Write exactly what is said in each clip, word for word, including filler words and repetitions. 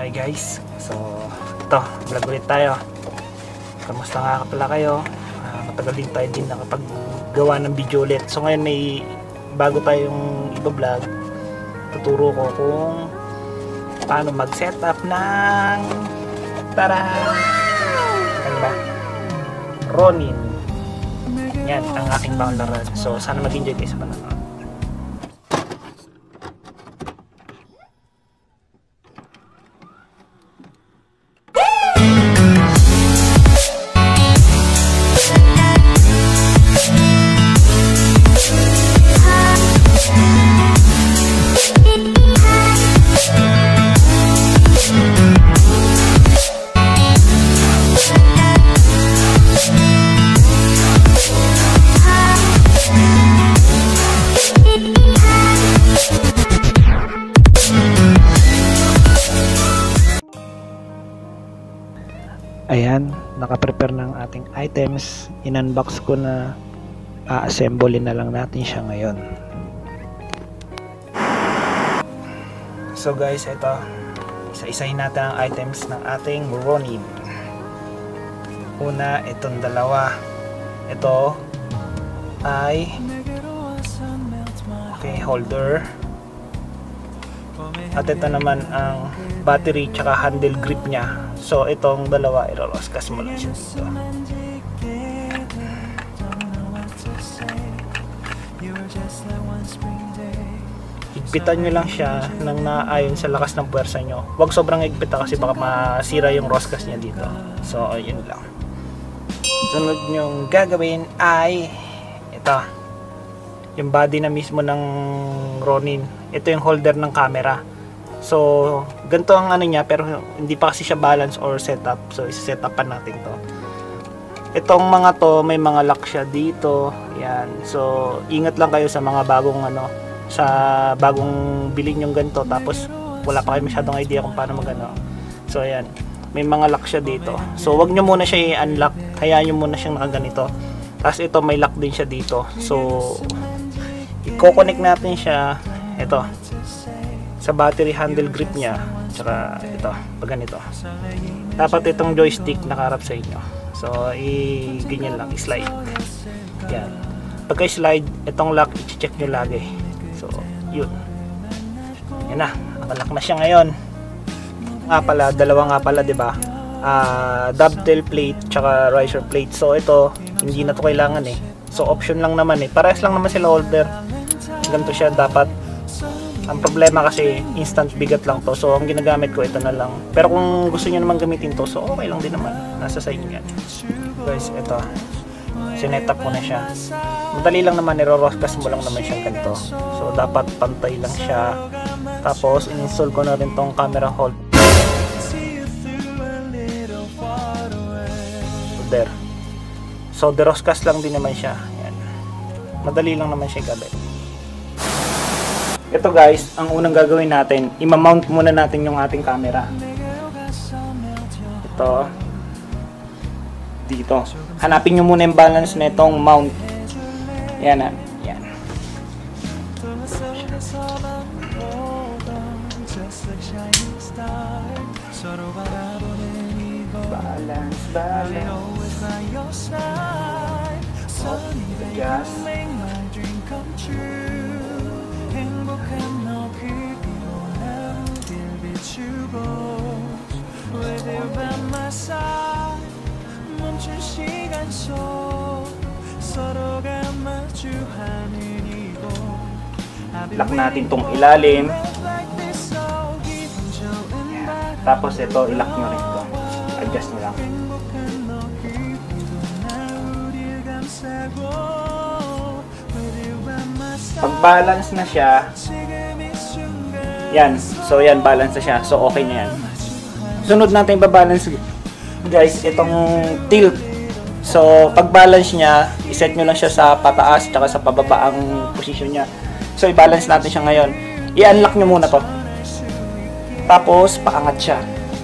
Hi guys, so ito, vlog ulit tayo. Kamusta nga pala kayo? Uh, matagal din tayo din nakapaggawa ng video ulit. So ngayon may bago tayong iba-vlog. Tuturo ko kung paano mag-setup ng tara! Ano ba? Ronin. Yan, ang aking boundaran. So sana mag-enjoy kayo sa panonood. Ayan, naka-prepare ng ating items. In-unbox ko na, a-assemble na lang natin siya ngayon. So guys, ito, isa-isahin natin ang items ng ating Ronin. Una, itong dalawa. Ito ay okay, holder. At ito naman ang battery tsaka handle grip niya. So itong dalawa, iroroskas mo lang siya dito. Higpitan nyo lang siya nang naayon sa lakas ng puwersa nyo. Huwag sobrang higpitan kasi baka masira yung roskas niya dito. So ayun lang. Sunod nyong gagawin ay ito, yung body na mismo ng Ronin. Ito yung holder ng camera. So ganito ang ano niya, pero hindi pa kasi siya balance or setup. So i-setup pa natin to. Itong mga to, may mga lock siya dito. Yan. So ingat lang kayo sa mga bagong ano, sa bagong bilhin yung ganito tapos wala pa kayo masyadong idea kung paano magano. So ayan, may mga lock siya dito. So wag nyo muna siya i-unlock, hayaan nyo muna siyang nakaganito. Tapos ito may lock din siya dito. So i-connect natin siya ito sa battery handle grip niya, tsaka ito pag ganito. Dapat itong joystick nakaharap sa inyo. So i-ganyan lang, i-slide. Yan. Pagka i-slide, itong lock i-check nyo lagi. So yun. Yan na, nakalock na siya ngayon. Nga pala, dalawa nga pala, diba? Uh, dovetail plate tsaka riser plate. So ito, hindi na to kailangan eh. So option lang naman eh. Parehas lang naman sila holder. Ganito siya dapat. Ang problema kasi instant bigat lang to. So ang ginagamit ko ito na lang. Pero kung gusto niyo naman gamitin to, so okay lang din naman. Nasa sa inyo yan. Guys, ito. Sinet up ko na siya. Madali lang naman, niroroskas mo lang naman siyang ganito. So dapat pantay lang siya. Tapos in-install ko na rin tong camera holder. So deroskas lang din naman siya. Yan. Madali lang naman siya gawin. Ito guys, ang unang gagawin natin, i-mount muna natin yung ating camera. Ito. Dito. Hanapin nyo muna yung balance na itong mount. Yan na. Yan. Balance, balance. Adjust. Lock natin tong ilalim. Yan. Tapos ito, ilock nyo rin ito. Adjust nyo lang. Pag balance na siya, yan. So yan, balance na siya. So okay na yan. Sunod natin i-balance guys, itong tilt. So pag balance niya, iset nyo lang siya sa pataas tsaka sa pababa ang position niya. So i-balance natin siya ngayon. I-unlock nyo muna to. Tapos paangat siya.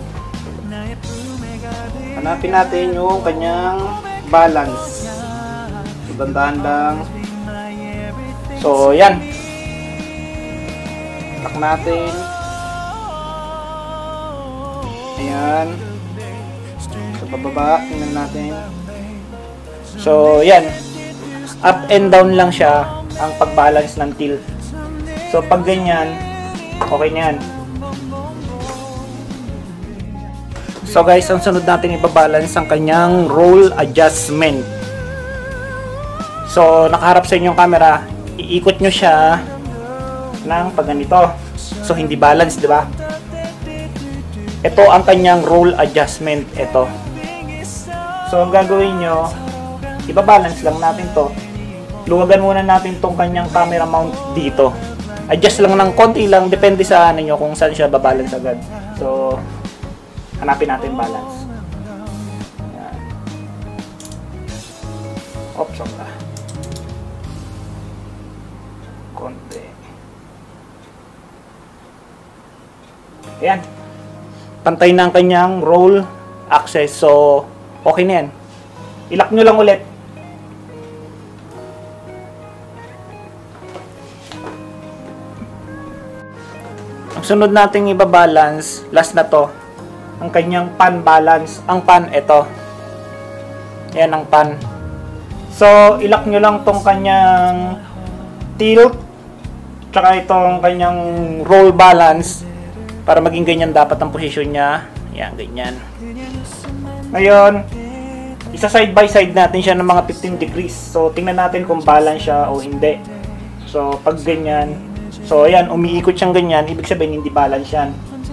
Hanapin natin yung kanyang balance. So dandahan lang. So yan. Lock natin. Ayan. So, pababa. Tingnan natin. So, yan. Up and down lang siya ang pag-balance ng tilt. So, pag ganyan, okay na yan. So, guys, ang sunod natin ibabalance ang kanyang roll adjustment. So, nakaharap sa inyong camera, iikot nyo siya ng pag ganito. So, hindi balance, di ba? Ito ang kanyang roll adjustment. Ito. So, ang gagawin nyo, ibabalance lang natin to. Luwagan muna natin tong kanyang camera mount dito. Adjust lang ng konti lang, depende sa ano nyo kung saan siya babalance agad. So, hanapin natin balance. Ayan. Oops, sobra. Konti. Ayan. Pantay na ang kanyang roll access. So, okay na yan. Ilock nyo lang ulit. Ang sunod nating ibabalance, last na to, ang kanyang pan balance. Ang pan, ito. Ayan ang pan. So, ilock nyo lang tong kanyang tilt, tsaka itong kanyang roll balance, para maging ganyan dapat ang position niya. Ayan, ganyan. Ngayon, isa side by side natin siya ng mga fifteen degrees. So, tingnan natin kung balance siya o hindi. So, pag ganyan, so, ayan, umiikot siyang ganyan, ibig sabihin hindi balance yan.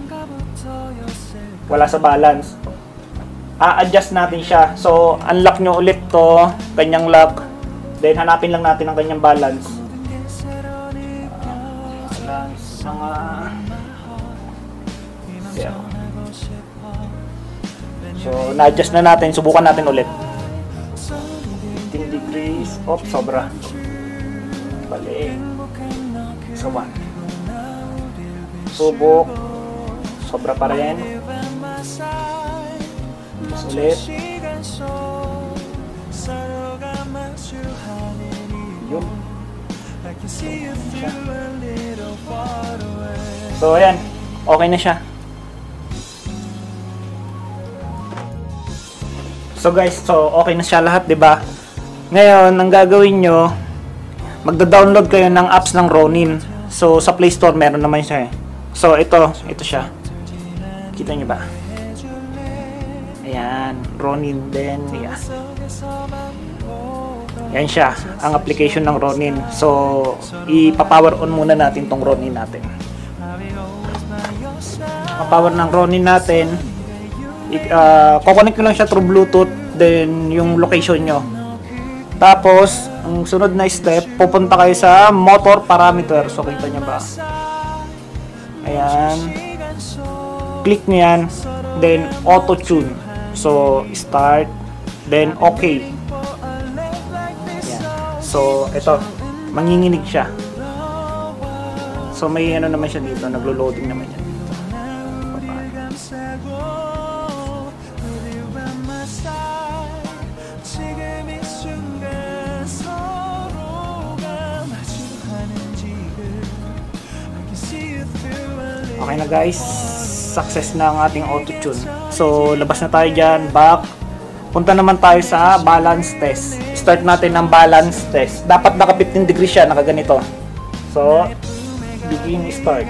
Wala sa balance. A-adjust natin siya. So, unlock nyo ulit to, kanyang lock. Then, hanapin lang natin ang kanyang balance. Uh, balance, mga zero. So, na-adjust na natin. Subukan natin ulit. fifteen degrees. Oops, sobra. Balik. So, one. Subok. Sobra pa rin. Mas ulit. Yun. So, ayan. Okay na siya. So, guys, so okay na siya lahat, 'di ba? Ngayon, ang gagawin nyo, magda-download kayo ng apps ng Ronin. So, sa Play Store, meron naman siya eh. So, ito, ito siya. Kita nyo ba? Ayan, Ronin din. Yeah. Yan siya, ang application ng Ronin. So, ipa-power on muna natin tong Ronin natin. Pa-power ng Ronin natin. Uh, kukonek ko lang siya through Bluetooth, then yung location nyo. Tapos, ang sunod na step, pupunta kayo sa motor parameter. So, kita nyo ba? Ayan. Click nyo yan. Then, auto tune. So, start. Then, okay. Ayan. So, ito. Manginginig siya. So, may ano naman siya dito. Naglo-loading naman yan. Okay na guys, success na ang ating auto-tune. So, labas na tayo dyan, back. Punta naman tayo sa balance test. Start natin ng balance test. Dapat naka fifteen degrees siya, naka ganito. So, begin, start.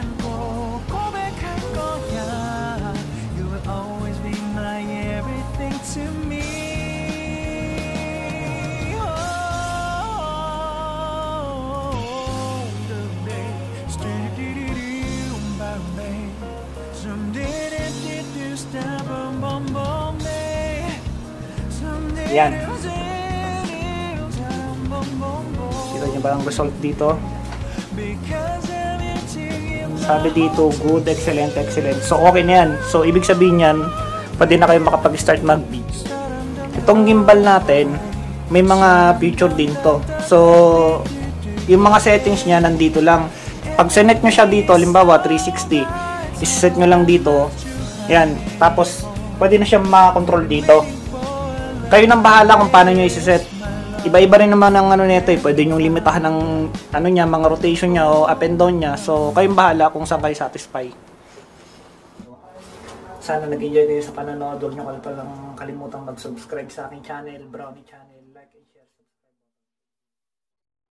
Yan. Kita nyo ba ang result dito? Sabi dito, good, excellent, excellent. So, okay na yan. So, ibig sabihin yan, pwede na kayo makapag-start mag-beat. Itong gimbal natin, may mga feature din to. So, yung mga settings niya, nandito lang. Pag sinet nyo siya dito, halimbawa, three sixty, isiset nyo lang dito. Yan. Tapos, pwede na siya makakontrol dito. Kayo nang bahala kung paano nyo isiset. Iba-iba rin naman ang ano nito eh. Pwede nyo limitahan ng ano niya, mga rotation niya o up and down niya. So, kayong bahala kung saan kayo satisfy. Sana nag-enjoy kayo sa panonood. Huwag nyo kalimutan mag-subscribe sa aking channel, Brownie Channel.